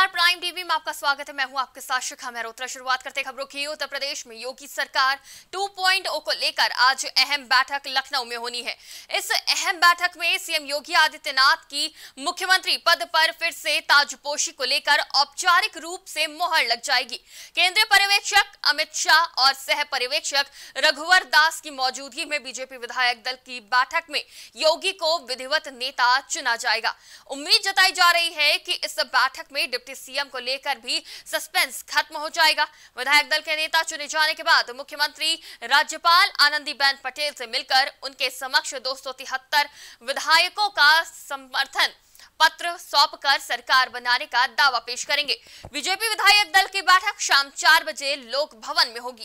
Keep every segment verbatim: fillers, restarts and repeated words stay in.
नमस्कार, prime TV में आपका स्वागत है। मैं हूं आपके साथ शिखा मेहरोत्रा। शुरुआत करते खबरों की। उत्तर प्रदेश में योगी सरकार टू पॉइंट ओ को लेकर आज अहम बैठक लखनऊ में होनी है। इस अहम बैठक में सीएम योगी आदित्यनाथ की मुख्यमंत्री पद पर फिर से ताजपोशी को लेकर औपचारिक रूप से मोहर लग जाएगी। केंद्रीय पर्यवेक्षक अमित शाह और सह पर्यवेक्षक रघुवर दास की मौजूदगी में बीजेपी विधायक दल की बैठक में योगी को विधिवत नेता चुना जाएगा। उम्मीद जताई जा रही है कि इस बैठक में डिप्टी सीएम को लेकर भी सस्पेंस खत्म हो जाएगा। विधायक दल के नेता चुने जाने के बाद मुख्यमंत्री राज्यपाल आनंदीबेन पटेल से मिलकर उनके समक्ष दो सौ तिहत्तर विधायकों का समर्थन पत्र सौंपकर सरकार बनाने का दावा पेश करेंगे। बीजेपी विधायक दल की बैठक शाम चार बजे लोक भवन में होगी।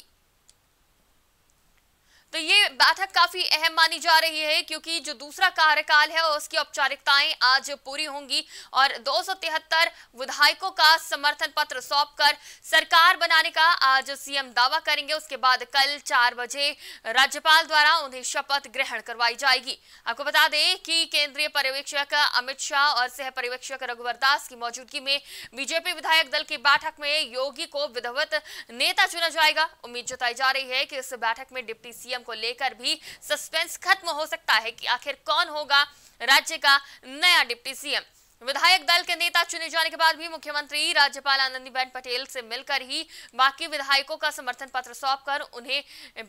तो ये बैठक काफी अहम मानी जा रही है क्योंकि जो दूसरा कार्यकाल है उसकी औपचारिकताएं आज पूरी होंगी और दो सौ तिहत्तर विधायकों का समर्थन पत्र सौंपकर सरकार बनाने का आज सीएम दावा करेंगे। उसके बाद कल चार बजे राज्यपाल द्वारा उन्हें शपथ ग्रहण करवाई जाएगी। आपको बता दें कि केंद्रीय पर्यवेक्षक अमित शाह और सह पर्यवेक्षक रघुवर दास की मौजूदगी में बीजेपी विधायक दल की बैठक में योगी को विधिवत नेता चुना जाएगा। उम्मीद जताई जा रही है कि इस बैठक में डिप्टी सीएम को लेकर भी सस्पेंस खत्म हो सकता है कि आखिर कौन होगा राज्य का नया डिप्टी सीएम। विधायक दल के नेता चुने जाने के बाद भी मुख्यमंत्री राज्यपाल आनंदीबेन पटेल से मिलकर ही बाकी विधायकों का समर्थन पत्र सौंपकर उन्हें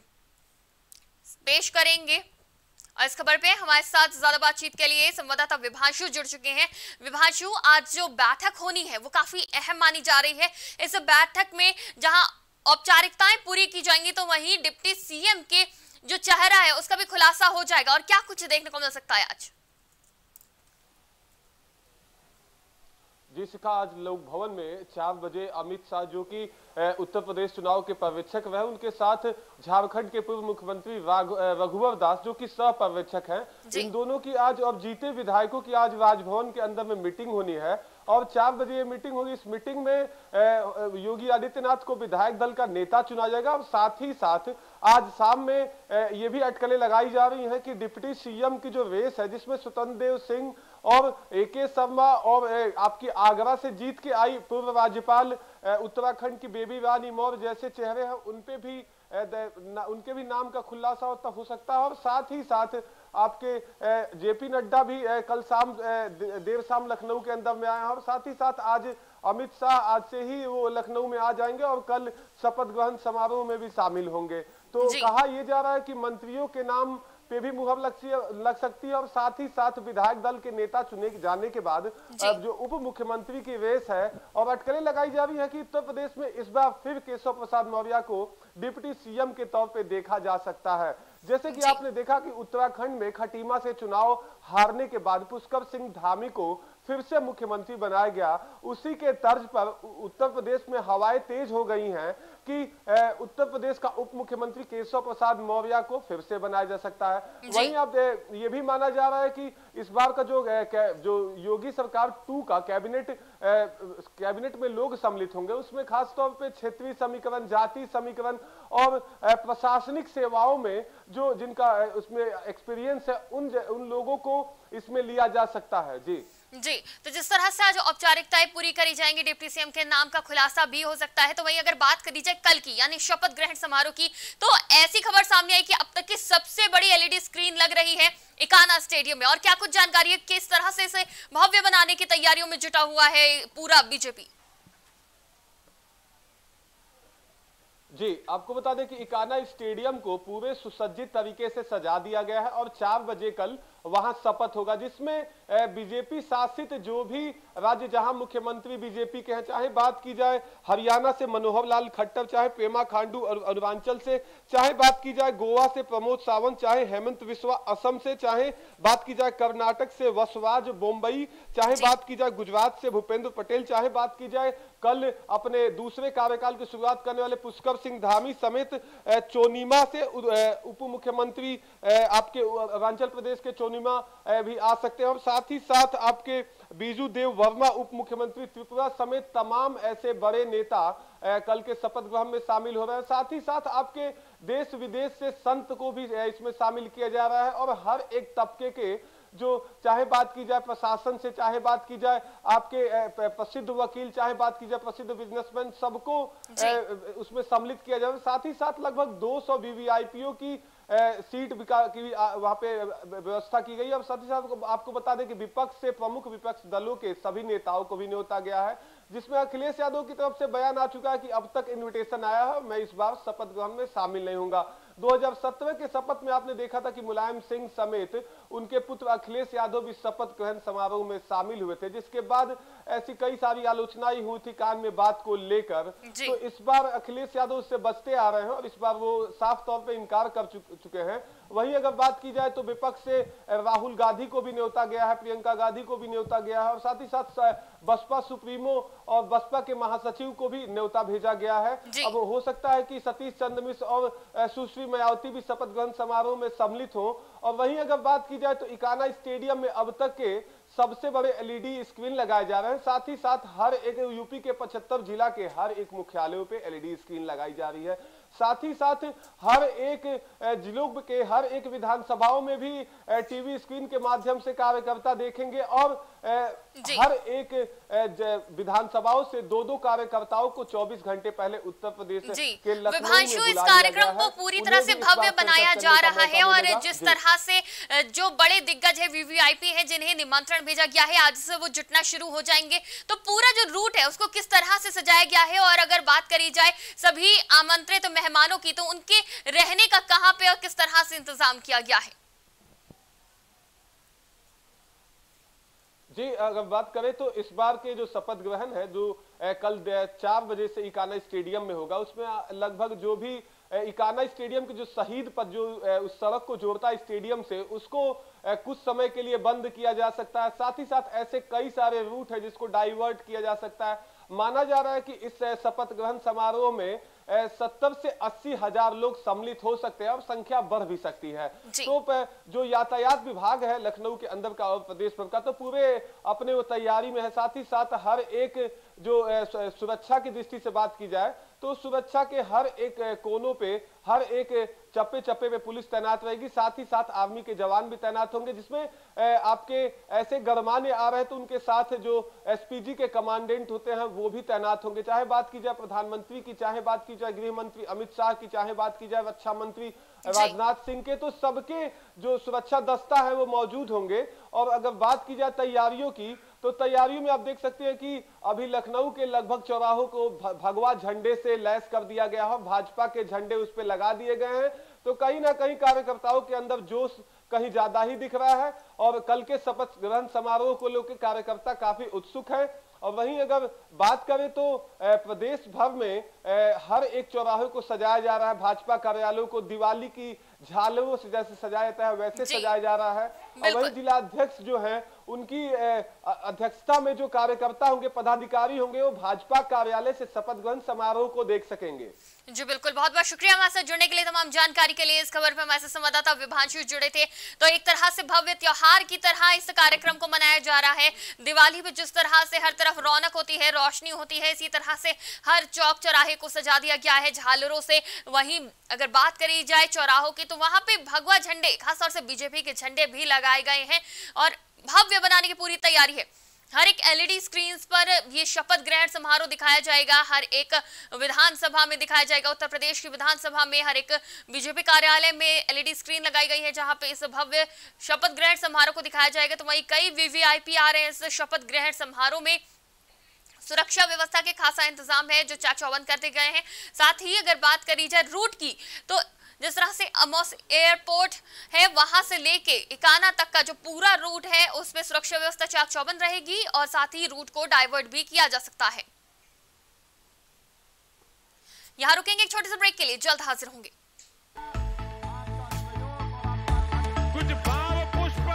पेश करेंगे। और इस खबर पे हमारे साथ ज्यादा बातचीत के लिए संवाददाता विभांशु जुड़ चुके हैं। विभांशु, आज जो बैठक होनी है वो काफी अहम मानी जा रही है। इस बैठक में जहां औपचारिकताएं पूरी की जाएंगी तो वहीं डिप्टी सीएम के जो चेहरा है उसका भी खुलासा हो जाएगा। और क्या कुछ देखने को मिल सकता है आज? जी शिखा, आज लोक भवन में चार बजे अमित शाह जो कि उत्तर प्रदेश चुनाव के पर्यवेक्षक वह उनके साथ झारखंड के पूर्व मुख्यमंत्री रघुवर दास जो कि सह पर्यवेक्षक हैं, इन दोनों की आज और जीते विधायकों की आज राजभवन के अंदर में मीटिंग होनी है और चार बजे ये मीटिंग होगी। इस मीटिंग में योगी आदित्यनाथ को विधायक दल का नेता चुना जाएगा और साथ ही साथ आज शाम में ये भी अटकलें लगाई जा रही हैं कि डिप्टी सीएम की जो रेस है जिसमें स्वतंत्र देव सिंह और ए के शर्मा और आपकी आगरा से जीत के आई पूर्व राज्यपाल उत्तराखंड की बेबी रानी मौर्य जैसे चेहरे हैं उन पे भी उनके भी नाम का खुलासा हो सकता है। और साथ ही साथ आपके जेपी नड्डा भी कल शाम देर शाम लखनऊ के अंदर में आए हैं और साथ ही साथ आज अमित शाह आज से ही वो लखनऊ में आ जाएंगे और कल शपथ ग्रहण समारोह में भी शामिल होंगे। तो कहा यह जा रहा है कि मंत्रियों के नाम पे भी मुहर लग लग सकती है और साथ ही साथ विधायक दल के नेता चुने जाने के बाद जो उप मुख्यमंत्री की रेस है और अटकलें लगाई जा रही है कि उत्तर प्रदेश में इस बार फिर केशव प्रसाद मौर्य को डिप्टी सीएम के तौर पे देखा जा सकता है। जैसे कि आपने देखा कि उत्तराखंड में खटीमा से चुनाव हारने के बाद पुष्कर सिंह धामी को फिर से मुख्यमंत्री बनाया गया, उसी के तर्ज पर उत्तर प्रदेश में हवाएं तेज हो गई हैं कि उत्तर प्रदेश का उप मुख्यमंत्री केशव प्रसाद मौर्य को फिर से बनाया जा सकता है। वहीं अब ये भी माना जा रहा है कि इस बार का जो जो योगी सरकार टू का कैबिनेट कैबिनेट में लोग सम्मिलित होंगे उसमें खासतौर पे क्षेत्रीय समीकरण, जाति समीकरण और प्रशासनिक सेवाओं में जो जिनका उसमें एक्सपीरियंस है उन उन लोगों को इसमें लिया जा सकता है। जी जी, तो जिस तरह से आज औपचारिकताएं पूरी करी जाएंगी, डिप्टी सीएम के नाम का खुलासा भी हो सकता है। तो वहीं अगर बात करी जाए कल की यानी शपथ ग्रहण समारोह की, तो ऐसी खबर सामने आई कि अब तक की सबसे बड़ी एलईडी स्क्रीन लग रही है इकाना स्टेडियम में। और क्या कुछ जानकारी है, किस तरह से इसे भव्य बनाने की तैयारियों में जुटा हुआ है पूरा बीजेपी? जी, आपको बता दें कि इकाना स्टेडियम को पूरे सुसज्जित तरीके से सजा दिया गया है और चार बजे कल वहां शपथ होगा जिसमें बीजेपी शासित जो भी राज्य जहां मुख्यमंत्री बीजेपी के हैं, चाहे बात की जाए हरियाणा से मनोहर लाल खट्टर, चाहे पेमा खांडू और अरुणाचल से, चाहे बात की जाए गोवा से प्रमोद सावंत, चाहे हेमंत बिस्वा असम से, चाहे बात की जाए कर्नाटक से वसुराज बोम्बई, चाहे बात की जाए गुजरात से भूपेंद्र पटेल, चाहे बात की जाए कल अपने दूसरे कार्यकाल की शुरुआत करने वाले पुष्कर सिंह धामी समेत चोनीमा से उप मुख्यमंत्री आपके अरुणाचल प्रदेश के चोनीमा भी आ सकते हैं और साथ ही साथ आपके बीजू देव वर्मा उप मुख्यमंत्री त्रिपुरा समेत तमाम ऐसे बड़े नेता कल के शपथ ग्रहण में शामिल हो रहे हैं। साथ ही साथ आपके देश विदेश से संत को भी इसमें शामिल किया जा रहा है और हर एक तबके के जो चाहे बात की जाए प्रशासन से, चाहे बात की जाए आपके प्रसिद्ध वकील, चाहे बात की जाए प्रसिद्ध बिजनेसमैन, सबको उसमें सम्मिलित किया जाए। साथ ही साथ लगभग दो सौ वीवीआईपीओ की सीट की वहां पे व्यवस्था की गई है। और साथ ही साथ आपको बता दें कि विपक्ष से प्रमुख विपक्ष दलों के सभी नेताओं को भी न्योता गया है, जिसमें अखिलेश यादव की तरफ से बयान आ चुका है कि अब तक इनविटेशन आया है, मैं इस बार शपथ ग्रहण में शामिल नहीं होऊंगा। दो हज़ार सत्रह के शपथ में आपने देखा था कि मुलायम सिंह समेत उनके पुत्र अखिलेश यादव भी शपथ ग्रहण समारोह में शामिल हुए थे, जिसके बाद ऐसी कई सारी आलोचनाएं हुई थी कान में बात को लेकर। तो इस बार अखिलेश यादव उससे बचते आ रहे हैं और इस बार वो साफ तौर पे इनकार कर चुके हैं। वहीं अगर बात की जाए तो विपक्ष से राहुल गांधी को भी न्योता गया है, प्रियंका गांधी को भी न्योता गया है और साथ ही साथ बसपा सुप्रीमो और बसपा के महासचिव को भी न्योता भेजा गया है। अब हो सकता है कि सतीश चंद्र मिश्र और सुश्री मायावती भी शपथ ग्रहण समारोह में सम्मिलित हो। और वहीं अगर बात की जाए तो इकाना स्टेडियम में अब तक के सबसे बड़े एलईडी स्क्रीन लगाए जा रहे हैं। साथ ही साथ हर एक यूपी के पचहत्तर जिला के हर एक मुख्यालयों पे एलईडी स्क्रीन लगाई जा रही है। साथ ही साथ हर एक जिलों के हर एक विधानसभाओं में भी टीवी स्क्रीन के माध्यम से कार्यकर्ता देखेंगे और हर एक विधानसभाओं से दो दो कार्यकर्ताओं को चौबीस घंटे पहले उत्तर प्रदेश के लखनऊ में इस कार्यक्रम को पूरी तरह से भव्य बनाया जा रहा है और जिस तरह से जो बड़े दिग्गज है, वीवीआईपी है, जिन्हें निमंत्रण भेजा गया है, आज से वो जुटना शुरू हो जाएंगे। तो पूरा जो रूट है उसको किस तरह से सजाया गया है और अगर बात करी जाए सभी आमंत्रित तो मेहमानों की, तो उनके रहने का कहां पे और किस तरह से इंतजाम किया गया है? जी, अगर बात करें तो इस बार के जो शपथ ग्रहण है जो कल चार बजे से इकाना स्टेडियम में होगा, उसमें लगभग जो भी इकाना स्टेडियम के जो शहीद पथ जो उस सड़क को जोड़ता है स्टेडियम से, उसको कुछ समय के लिए बंद किया जा सकता है। साथ ही साथ ऐसे कई सारे रूट है जिसको डाइवर्ट किया जा सकता है। माना जा रहा है कि इस शपथ ग्रहण समारोह में सत्तर से अस्सी हजार लोग सम्मिलित हो सकते हैं और संख्या बढ़ भी सकती है। तो जो यातायात विभाग है लखनऊ के अंदर का और प्रदेश भर का, तो पूरे अपने वो तैयारी में है। साथ ही साथ हर एक जो सुरक्षा की दृष्टि से बात की जाए तो सुरक्षा के हर एक कोनों पे, हर एक चप्पे चप्पे पे पुलिस तैनात रहेगी। साथ ही साथ आर्मी के जवान भी तैनात होंगे, जिसमें आपके ऐसे गरमाने आ रहे हैं तो उनके साथ जो एसपीजी के कमांडेंट होते हैं वो भी तैनात होंगे। चाहे बात की जाए प्रधानमंत्री की, चाहे बात की जाए गृह मंत्री अमित शाह की, चाहे बात की जाए रक्षा मंत्री राजनाथ सिंह के, तो सबके जो सुरक्षा दस्ता है वो मौजूद होंगे। और अगर बात की जाए तैयारियों की, तो तैयारियों में आप देख सकते हैं कि अभी लखनऊ के लगभग चौराहों को भगवा झंडे से लैस कर दिया गया है, भाजपा के झंडे उस पर लगा दिए गए हैं। तो कहीं ना कहीं कार्यकर्ताओं के अंदर जोश कहीं ज्यादा ही दिख रहा है और कल के शपथ ग्रहण समारोह को लेकर कार्यकर्ता काफी उत्सुक है। और वहीं अगर बात करें तो प्रदेश भर में हर एक चौराहे को सजाया जा रहा है, भाजपा कार्यालयों को दिवाली की झालरों से जैसे सजाया जाता है वैसे सजाया जा रहा है। और वहीं जिला अध्यक्ष जो है उनकी अध्यक्षता में जो कार्यकर्ता होंगे, पदाधिकारी होंगे, वो भाजपा कार्यालय से शपथ ग्रहण समारोह को देख सकेंगे। जी बिल्कुल, बहुत बहुत शुक्रिया हमारे साथ जुड़ने के लिए, तमाम जानकारी के लिए। इस खबर पर हमारे संवाददाता विभांशु जुड़े थे। तो एक तरह से भव्य त्योहार की तरह इस कार्यक्रम को मनाया जा रहा है। दिवाली पे जिस तरह से हर तरफ रौनक होती है, रोशनी होती है, इसी तरह से हर चौक चौराहे को सजा दिया गया है झालरों से। वहीं अगर बात करी जाए चौराहों की, तो वहां पे भगवा झंडे, खासतौर से बीजेपी के झंडे भी लगाए गए हैं और भव्य बनाने की पूरी तैयारी है। हर एक एलईडी स्क्रीन पर ये शपथ ग्रहण समारोह दिखाया जाएगा, हर एक विधानसभा में दिखाया जाएगा। उत्तर प्रदेश की विधानसभा में हर एक बीजेपी कार्यालय में एलईडी स्क्रीन लगाई गई है जहां पे इस भव्य शपथ ग्रहण समारोह को दिखाया जाएगा। तो वहीं कई वीवीआईपी आ रहे हैं इस शपथ ग्रहण समारोह में। सुरक्षा व्यवस्था के खासा इंतजाम है जो चाक चौबंद करते गए हैं। साथ ही अगर बात करी जाए रूट की, तो जिस तरह से अमोस एयरपोर्ट है वहां से लेके इकाना तक का जो पूरा रूट है उसमें सुरक्षा व्यवस्था चाक चौबंद रहेगी और साथ ही रूट को डाइवर्ट भी किया जा सकता है। यहां रुकेंगे एक छोटे से ब्रेक के लिए, जल्द हाजिर होंगे। कुछ भाव पुष्प।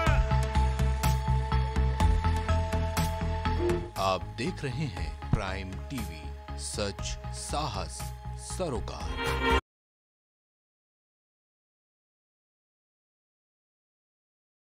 आप देख रहे हैं प्राइम टीवी, सच साहस सरोकार।